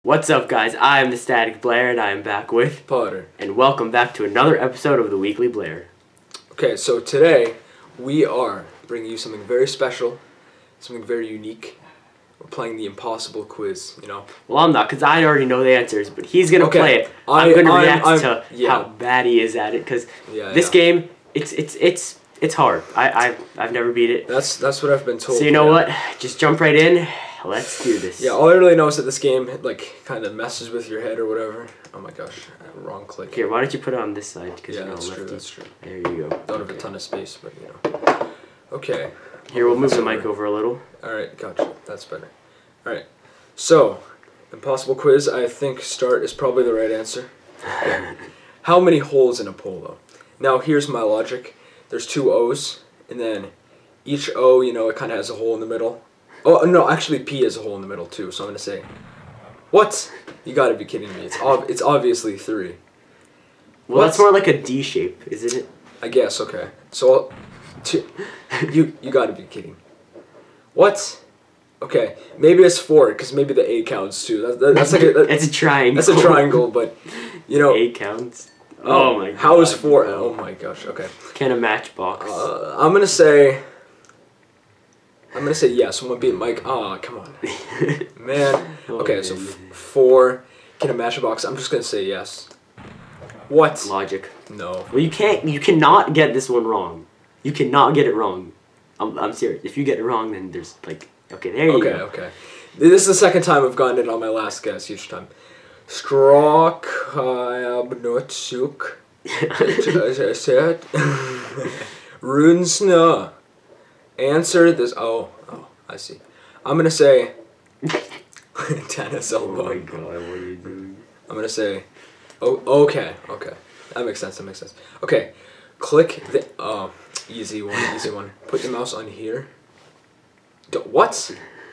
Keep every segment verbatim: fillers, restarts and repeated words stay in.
What's up, guys? I am the Static Blair, and I am back with Potter. And welcome back to another episode of the Weekly Blair. Okay, so today we are bringing you something very special, something very unique. We're playing the impossible quiz, you know. Well, I'm not, because I already know the answers, but he's going to Okay, play it. I- I'm going to I'm- react I'm- to yeah. how bad he is at it, because Yeah, this yeah. game, it's it's it's it's hard. I, I've, I've never beat it. That's that's what I've been told. So you know yeah. what? Just jump right in. Let's do this. Yeah, all I really know is that this game, like, kind of messes with your head or whatever. Oh my gosh, wrong click. Here, why don't you put it on this side? Cause Yeah, you know, that's true, lefty. that's true. There you go. Don't have Okay. a ton of space, but, you know. Okay. Here, we'll move the That's mic over a little. Alright, gotcha. That's better. Alright. So, impossible quiz, I think start is probably the right answer. Okay. How many holes in a polo? Now, here's my logic. There's two O's, and then each O, you know, it kind of has a hole in the middle. Oh, no, actually P has a hole in the middle, too, so I'm going to say, what? You gotta be kidding me. It's ob it's obviously three. Well, What? that's more like a D shape, isn't it? I guess, okay. So, two, you, you gotta be kidding. What? Okay, maybe it's four, because maybe the A counts, too. That, that, that's like a... That, It's a triangle. That's a triangle, but, you know... Eight counts. Oh my god. How is four? Oh my gosh, okay. Can a matchbox? Uh, I'm gonna say... I'm gonna say yes. I'm gonna beat Mike. Ah, come on. Man. Oh, Okay, so man. f four. Can a matchbox? I'm just gonna say yes. What? Logic. No. Well, you can't. You cannot get this one wrong. You cannot get it wrong. I'm. I'm serious. If you get it wrong, then there's like. Okay, there you Okay, go. okay. This is the second time I've gotten it on my last guess each time. Strakabnutsuk. Runesna. Answer this. Oh, oh, I see. I'm gonna say. Tennis Oh elbow. my god, what are you doing? I'm gonna say. Oh, okay, okay. That makes sense. That makes sense. Okay, click the. Oh, easy one, easy one. Put your mouse on here. D what?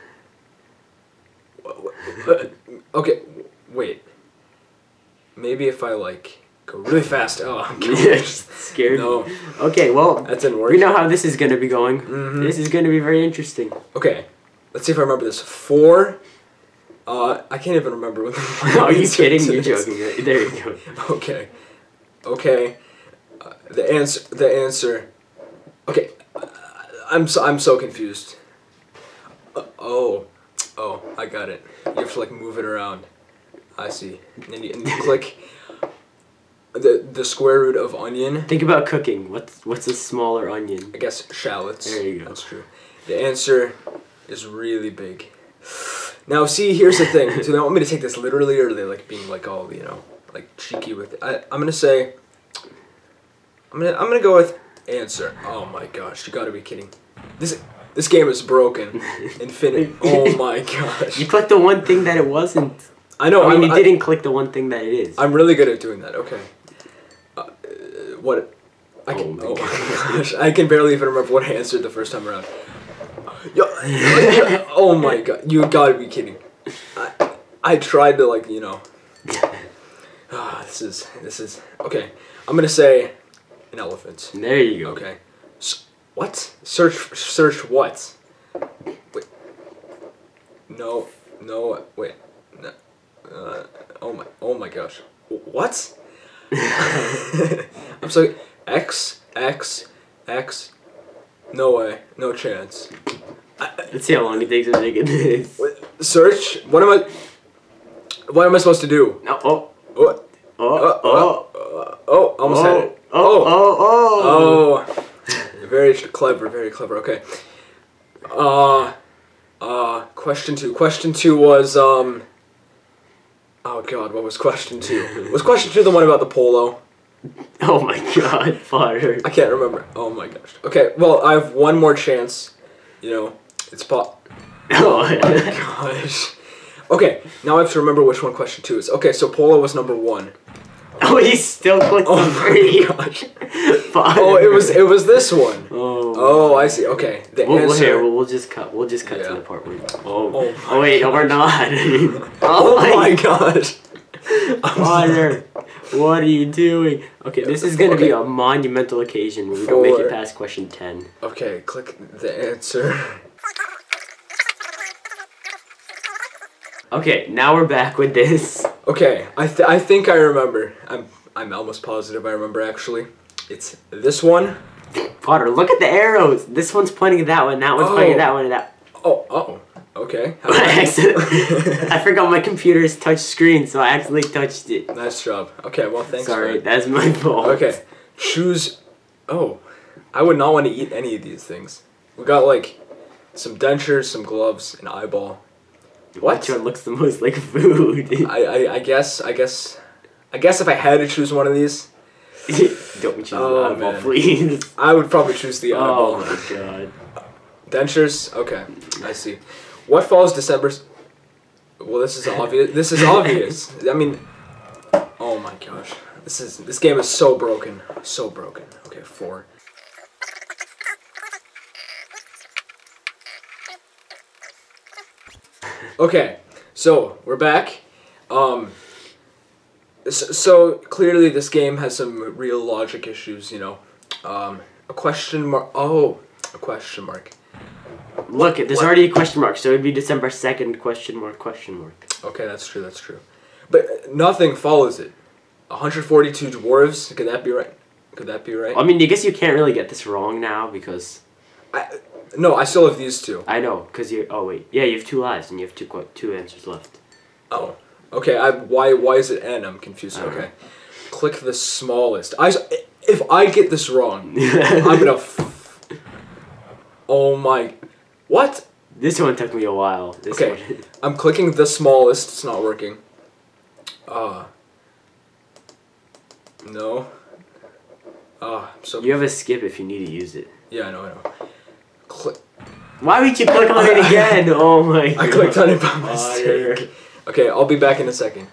Wha- wha- Okay, wait. Maybe if I like go really fast. Oh, I'm Yeah, scared. No. Okay, well, That didn't work. we know how this is gonna be going. Mhm. This is gonna be very interesting. Okay, let's see if I remember this. Four. Uh, I can't even remember what the Are you answer kidding? to You're this. joking. Right? There you go. Okay. Okay. Uh, the answer. The answer. Okay. Uh, I'm so I'm so confused. Uh, oh. Oh, I got it. You have to like move it around. I see. And then you, and you click the the square root of onion. Think about cooking. What's what's a smaller onion? I guess shallots. There you go. That's true. The answer is really big. Now, see, here's the thing. Do they want me to take this literally, or are they like being like all, you know, like cheeky with it? I, I'm gonna say. I'm gonna I'm gonna go with answer. Oh my gosh, you gotta be kidding. This this game is broken. Infinite. Oh my gosh. You clicked the one thing that it wasn't. I know. I mean, I'm, you I- didn't click the one thing that it is. I'm really good at doing that. Okay. Uh, uh, what? I Oh can. my Oh my, gosh. gosh! I can barely even remember what I answered the first time around. Yo, oh my god! You gotta be kidding. I I tried to like you know. Ah, this is this is okay. I'm gonna say an elephant. There you go. Okay. S- what? Search search what? Wait. No no wait. No. Uh, oh my oh my gosh. What? I'm sorry. X X X. No way. No chance. Let's see how long it takes to make it this. Wait, search. What am I? What am I supposed to do? No, oh, What? oh, Uh, oh, uh, oh, almost had oh, it. oh, oh, oh. Oh, very clever, very clever. Okay. Uh, uh, question two. Question two was um. Oh God, what was question two? Was question two the one about the polo? Oh my god, Potter. I can't remember. Oh my gosh. Okay, well I have one more chance. You know, it's pop. Oh. Gosh. Okay, now I have to remember which one question two is. Okay, so polo was number one. Oh, he still clicked Oh the my three. gosh. Potter. Oh, it was it was this one. Oh. Oh, I see. Okay, the We'll, we'll, answer. here, we'll, we'll just cut. We'll just cut Yeah. to the part where. Oh. Oh Oh, wait, no, we're not. Oh my gosh. Potter, what are you doing? Okay, this is gonna be Okay. a monumental occasion where we don't make Four. it past question ten. Okay, click the answer. Okay, now we're back with this. Okay, I th I think I remember. I'm I'm almost positive I remember actually. It's this one. Potter, look at the arrows. This one's pointing at that one. That one's Oh. pointing at that one. And that. Oh, oh. Okay. I, accidentally, I forgot my computer's touch screen, so I accidentally touched it. Nice job. Okay, well, thanks. Sorry, for that's my fault. Okay, choose. Oh, I would not want to eat any of these things. We got like some dentures, some gloves, an eyeball. What? Which one looks the most like food? I, I I guess I guess I guess if I had to choose one of these, Don't choose Oh, the eyeball, man. please. I would probably choose the eyeball. Oh my god. Dentures. Okay, I see. What falls December? s- Well, this is obvious. This is obvious. I mean, oh my gosh, this is this game is so broken, so broken. Okay, four. Okay, so we're back. Um, so, so clearly this game has some real logic issues. You know, um, a question mark. Oh, a question mark. Look, there's What? already a question mark, so it'd be December second, question mark, question mark. Okay, that's true. That's true. But nothing follows it. one hundred forty-two dwarves. Could that be right? Could that be right? I mean, I guess you can't really get this wrong now because I, no, I still have these two. I know, because you. Oh wait, yeah, you have two lives and you have two qu- two answers left. Oh, okay. I why why is it N? I'm confused. I don't Okay, click the smallest. I s- if I get this wrong, I'm gonna. F- oh my, what? This one took me a while. This Okay. one. I'm clicking the smallest. It's not working. Uh. No. Ah, so You have a skip if you need to use it. yeah, I know, I know. Click. Why would you click on it again? Oh my god. I clicked on it by Potter. mistake. Okay, I'll be back in a second.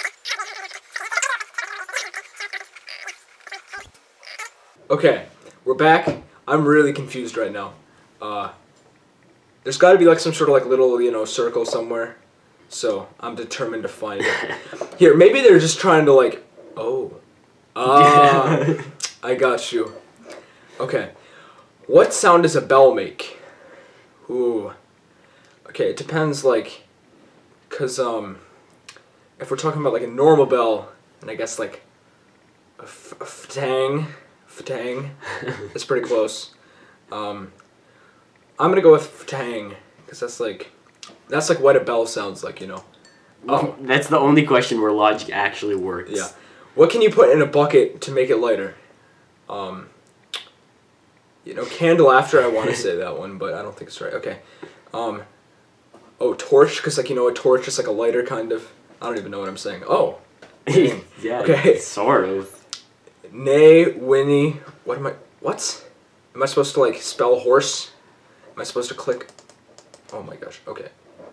Okay, we're back. I'm really confused right now. Uh, there's got to be like some sort of like little, you know, circle somewhere. So I'm determined to find it. Here, maybe they're just trying to like, oh, ah, I got you. Okay, what sound does a bell make? Ooh. Okay, it depends, like, cause um, if we're talking about like a normal bell, and I guess like a f- a ftang, ftang, that's pretty close. Um, I'm gonna go with ftang, cause that's like, that's like what a bell sounds like, you know. Oh, That's the only question where logic actually works. yeah. What can you put in a bucket to make it lighter? Um, you know, candle after, I want to say that one, but I don't think it's right. Okay. Um, oh, torch, because, like, you know, a torch is like a lighter kind of. I don't even know what I'm saying. Oh. Yeah. Okay. Sort of. Nay, Winnie. What am I. What? Am I supposed to, like, spell horse? Am I supposed to click. Oh my gosh. Okay.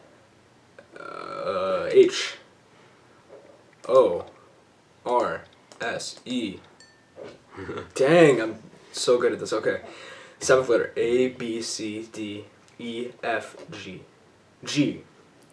Uh, H. O. R. S. E. Dang, I'm so good at this. Okay. Seventh letter. A, B, C, D, E, F, G. G.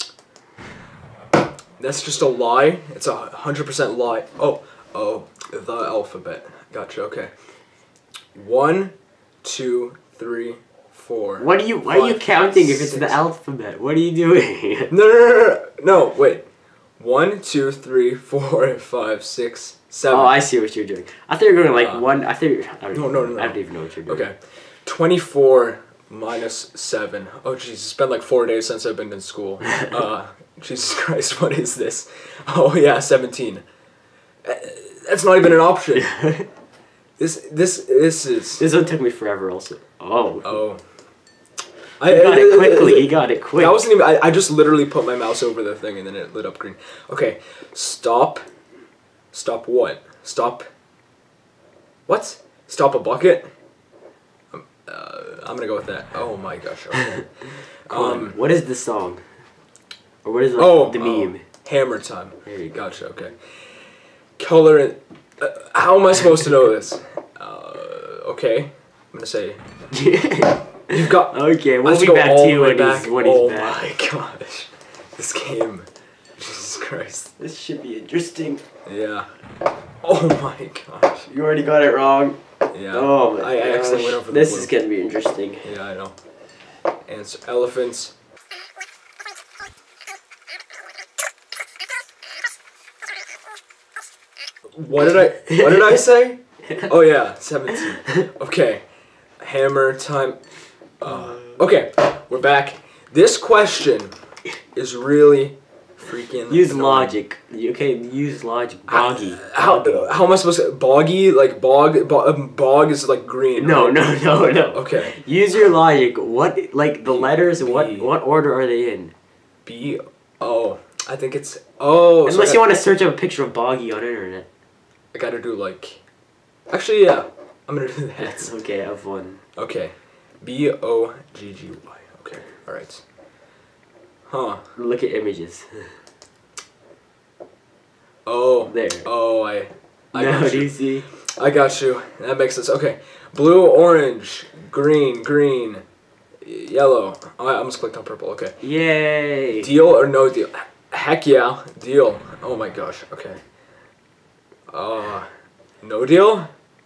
That's just a lie. It's a hundred percent lie. Oh, oh, the alphabet. Gotcha. Okay. One, two, three, four. What are you? Why are you five, counting if it's six. the alphabet? What are you doing? No, no, no, no, no. Wait. One, two, three, four, five, six, seven. Oh, I see what you're doing. I thought you were going like Uh, one. I thought. You, I don't no, even- no, no, no. I don't even know what you're doing. Okay. Twenty-four minus seven. Oh, jeez, it's been like four days since I've been in school. Uh, Jesus Christ, what is this? Oh yeah, seventeen. Uh, That's not even an option. This, this, this is. This one took me forever. Also. Oh. Oh. He got it quickly. He got it quick. That wasn't even. I, I just literally put my mouse over the thing and then it lit up green. Okay, stop. Stop what? Stop. What? Stop a bucket? Um, uh, I'm gonna go with that. Oh my gosh. Okay. Come on, um. what is the song? Or what is like, Oh. the oh, meme? Hammer time. There you go. Gotcha. Okay. Color and. Uh, how am I supposed to know this? Uh, okay. I'm gonna say. You've got. Okay, I we'll have be to go back all to the you way when back. he's when he's Oh back. my gosh. This game. Jesus Christ. This should be interesting. Yeah. Oh my gosh. You already got it wrong. Yeah. Oh my I, I accidentally went gosh. over the This blue. is gonna be interesting. Yeah, I know. Answer elephants. What did I? What did I say? Oh yeah, seventeen. Okay, hammer time. Uh, okay, we're back. This question is really freaking. Use annoying. logic. Okay, use logic. Boggy. How how am I supposed to boggy like bog bo- um, bog is like green. No, right? no, no, no. Okay. Use your logic. What like the letters? B. What what order are they in? B O. I think it's oh. so Unless I you got- want to search up a picture of Boggy on internet. I gotta do like. Actually, yeah. I'm gonna do that. That's okay. Have fun. Okay. B O G G Y. Okay. All right. Huh. Look at images. Oh. There. Oh, I. I No, got do you. you see? I got you. That makes sense. Okay. Blue, orange, green, green, y- yellow. Oh, I almost clicked on purple. Okay. Yay! Deal or no deal? Heck yeah, deal. Oh my gosh. Okay. Uh, no deal?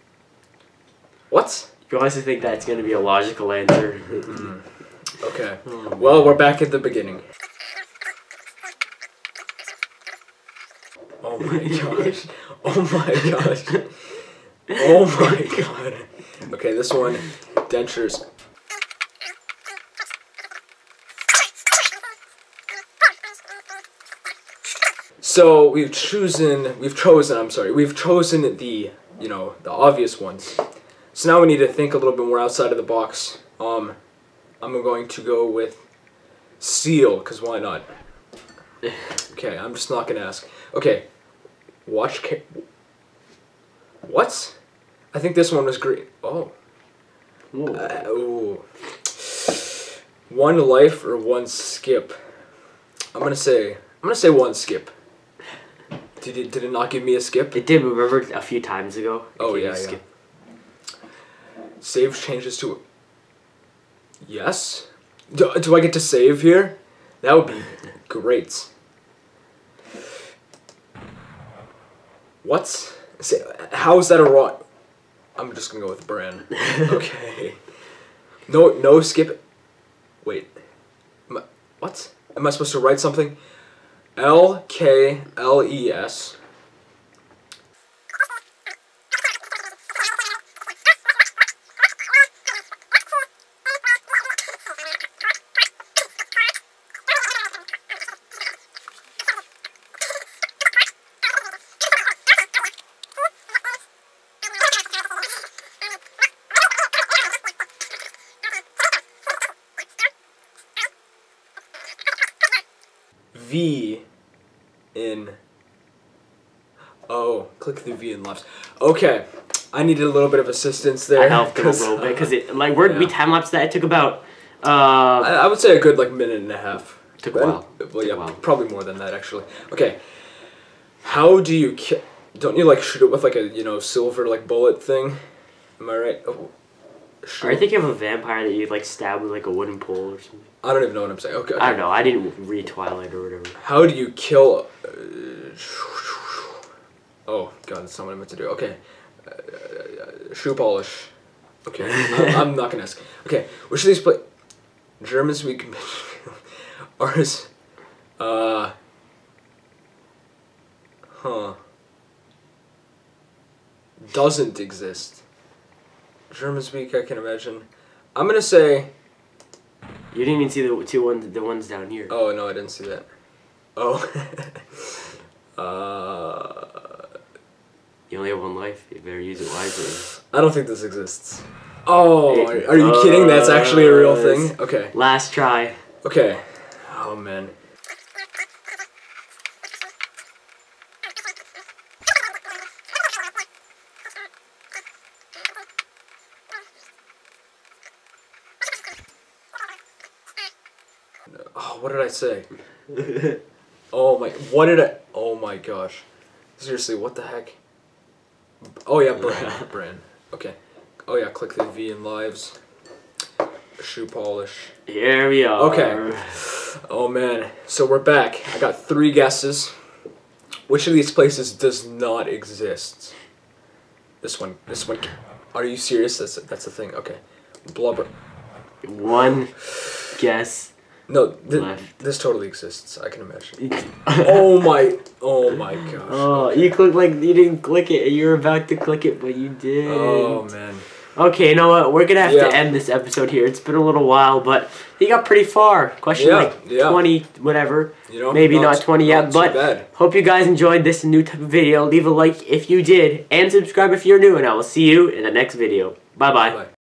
What? You also think that's gonna be a logical answer? Okay. Oh, Well, we're back at the beginning. Oh my gosh. Oh my gosh. Oh my god. Okay, this one, dentures. So we've chosen, we've chosen, I'm sorry, we've chosen the, you know, the obvious ones. So now we need to think a little bit more outside of the box. Um, I'm going to go with seal, because why not? Okay, I'm just not going to ask. Okay, watch ca- What? I think this one was green. Oh. Whoa. Uh, ooh. One life or one skip? I'm going to say, I'm going to say one skip. Did it, did it not give me a skip? It did. Remember a few times ago? It Oh, gave you yeah, a yeah. skip. Save changes to... Yes? Do, do I get to save here? That would be great. What? Say, how is that a wrong... I'm just gonna go with Bran. Okay. No, no skip... Wait. Am I, what? Am I supposed to write something? L K L E S. V in oh click the V in left. Okay, I needed a little bit of assistance there. I helped him a 'cause, little bit because uh, it like where yeah. we time lapsed that. It took about uh I, I would say a good like minute and a half. took a while. Well, Took yeah, a while. probably more than that actually. Okay, how do you ki- don't you like shoot it with like a you know silver like bullet thing? Am I right? Oh, shoot. Are you thinking of a vampire that you like stab with like a wooden pole or something? I don't even know what I'm saying. Okay. I don't know. I didn't read Twilight or whatever. How do you kill? Uh, oh God, that's not what I meant to do. Okay, uh, uh, shoe polish. Okay, I'm, I'm not gonna ask. Okay, which of these play? Germans we can. Ours. Uh. Huh. Doesn't exist. German speak, I can imagine. I'm gonna say. You didn't even see the two ones, the ones down here. Oh no, I didn't see that. Oh. uh. You only have one life. You better use it wisely. I don't think this exists. Oh, It are, are you kidding? That's actually a real thing? does. Okay. Last try. Okay. Oh man. Oh, what did I say? Oh my, what did I, oh my gosh. Seriously, what the heck? Oh yeah, Bran, Bran. Okay. Oh yeah, click the V in lives. Shoe polish. Here we are. Okay. Oh man, so we're back. I got three guesses. Which of these places does not exist? This one, this one. Are you serious? That's that's the thing. Okay. Blubber. One guess. No, th- Left. this totally exists. I can imagine. Oh my! Oh my gosh. Oh, you clicked like you didn't click it. You were about to click it, but you did. Oh man. Okay, you know what? We're gonna have Yeah. to end this episode here. It's been a little while, but he got pretty far. Question Yeah, like yeah. twenty, whatever. You know, Maybe not twenty yet, not but too bad. hope you guys enjoyed this new type of video. Leave a like if you did, and subscribe if you're new. And I will see you in the next video. Bye bye. Bye.